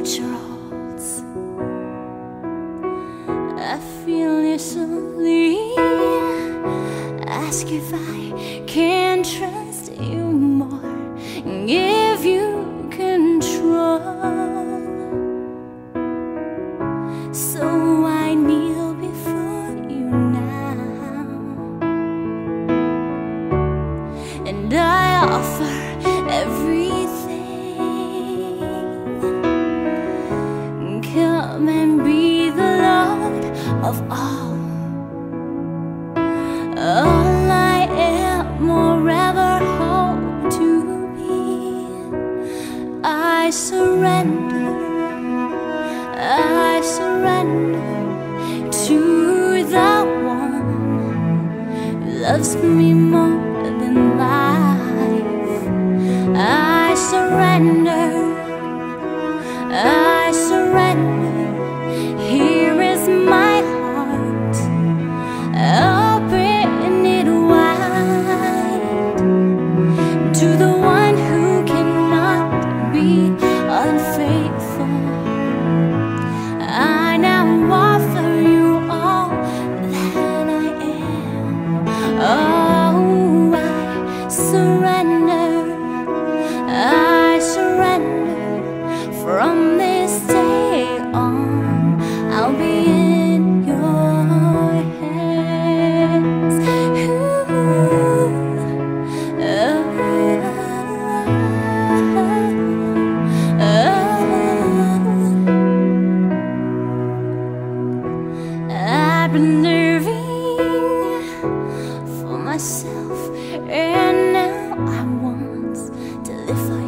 future holds. I feel you slowly ask if I can trust you more, give you control. So I kneel before you now, and I offer everything. Come and be the Lord of all. All I am or ever hope to be. I surrender to the one who loves me more than life. I surrender. Here is my heart, open it wide to the one who cannot be unfaithful. I now offer you all that I am. Oh, I surrender. From this day on, I'll be in your hands. I've been living for myself, and now I want to live for